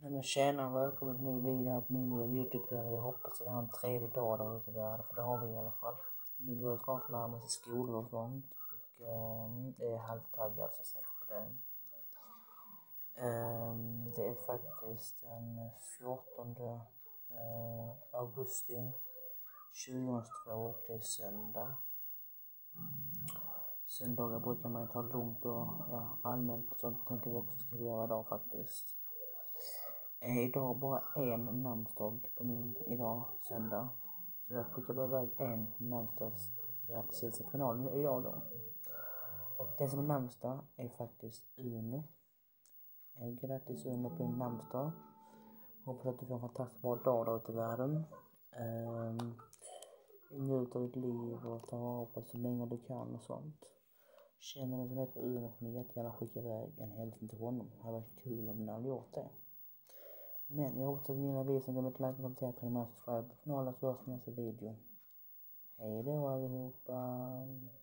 Men tjena och välkommen till en ny video på min nya YouTube-kanal. Jag hoppas att ni har en trevlig dag där ute i världen, för det har vi i alla fall. Nu börjar snart närma sig skolor och sånt. Och jag är halvtaggad så sagt på det. Det är faktiskt den 14 augusti 2002 och det är söndag. Söndagar brukar man ju ta lugnt och allmänt och sånt tänker vi också ska vi göra idag faktiskt. Idag bara en namnsdag på min idag, söndag. Så jag skickar bara iväg en namnsdagsgrattis till finalen idag då. Och den som är namnsdag är faktiskt Uno. Grattis Uno på din namnsdag. Hoppas att du får en fantastiskt bra dag där ute i världen. Njut av ditt liv och ta vara på så länge du kan och sånt. Känner du som heter Uno får ni jättegärna skicka iväg en hälsning till honom. Det hade varit kul om ni hade gjort det. Men jag hoppas att ni gillar videon, glöm inte like, kommentera, prenumerera, subscribe på kanalen så hörs vi i nästa video. Hej då allihopa!